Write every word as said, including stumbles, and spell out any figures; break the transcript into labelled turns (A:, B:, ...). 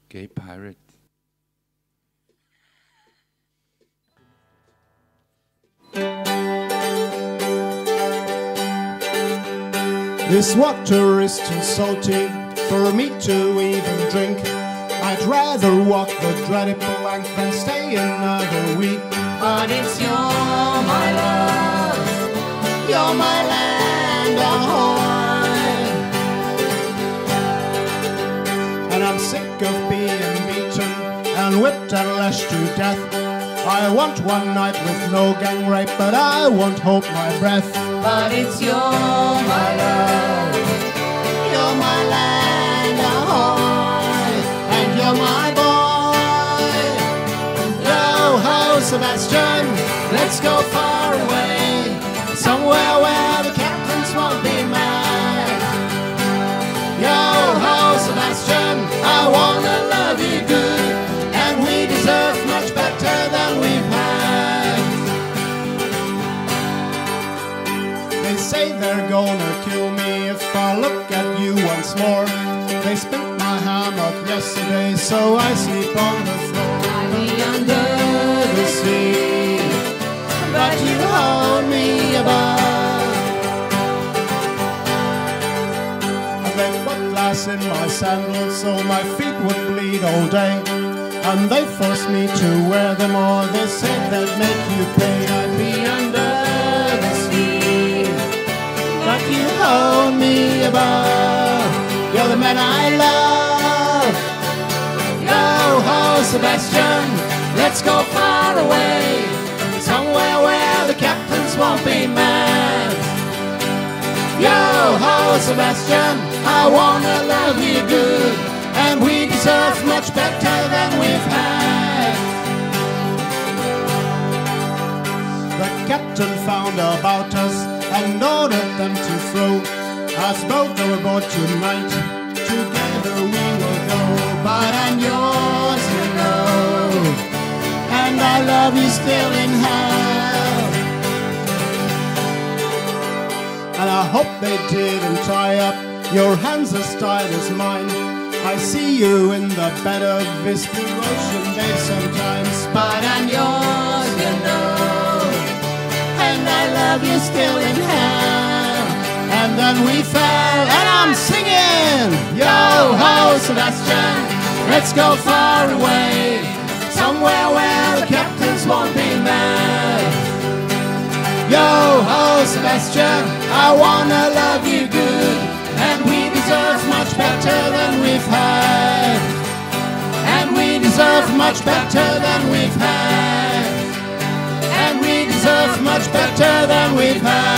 A: Gay pirate.
B: This water is too salty for me to even drink. I'd rather walk the dreaded plank than stay another week.
C: But it's you're my love, you're my land ahoy.
B: And I'm sick of being beaten and whipped and lashed to death. I want one night with no gang rape, but I won't hold my breath.
C: But it's you're my love, you're my land ahoy, and you're my boy. Yo ho, Sebastian, let's go far away, somewhere where the captains won't be mad. Yo ho, Sebastian, I wanna love you good, and we deserve much better than we've had.
B: They say they're gonna kill me if I look at you once more. They spit my hammock yesterday, so I sleep on the floor.
C: I'll be under the sea, but you hold me above.
B: And they put glass in my sandals so my feet would bleed all day. And they forced me to wear them, or they said they'd make you pay.
C: I'd be under the sea, but you hold me above. You're the man I love. Yo ho, Sebastian, let's go far away, somewhere where the captains won't be mad. Yo ho, Sebastian, I wanna love you good, and we deserve much better than we've had.
B: The captain found about us and ordered them to throw us both overboard tonight. Together we will go,
C: But I'm yours, you know, and I love you still in hell.
B: and I hope they didn't tie up your hands as tight as mine. I see you in the bed of inspiration, babe, sometimes.
C: But I'm yours, you know, and I love you still in hell.
B: And then we fell, and I'm singing,
C: yo ho, Sebastian, let's go far away, somewhere where the captains won't be mad. Yo ho, Sebastian, I wanna love you good, and we deserve much better than we've had. And we deserve much better than we've had. And we deserve much better than we've had.